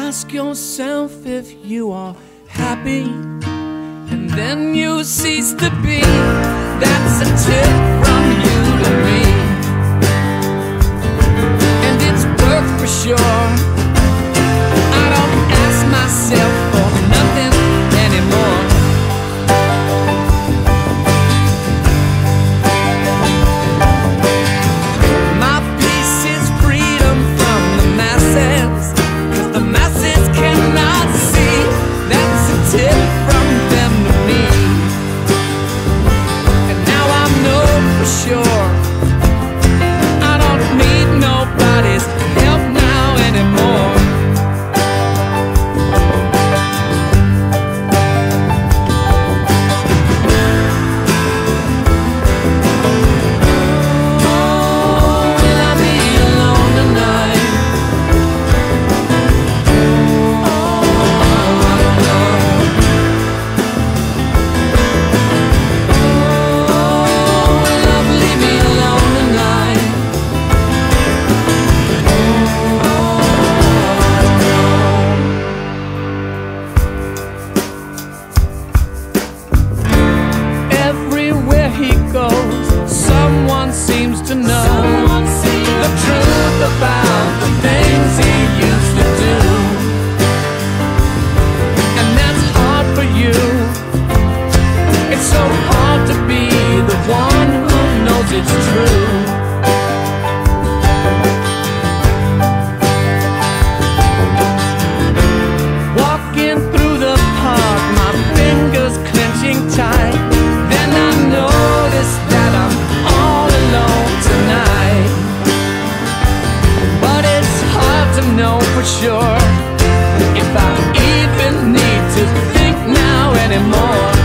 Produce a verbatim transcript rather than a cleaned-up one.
Ask yourself if you are happy, and then you cease to be. That's a tip from you to me, and it's work for sure. I don't ask myself for nothing anymore. My peace is freedom from the masses, 'cause the masses cannot see. That's a tip from them to me, and now I know for sure I don't need nobody's help now anymore. Someone seems to know Someone seems the truth about the things he used to do, and that's hard for you. It's so hard to be the one who knows it's true. Walking through the park, my fingers clenching tight, then I notice that I'm all alone tonight. But it's hard to know for sure if I even need to think now anymore.